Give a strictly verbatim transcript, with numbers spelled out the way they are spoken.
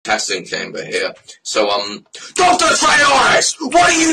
testing chamber here. So, um, Doctor Trayaurus, what are you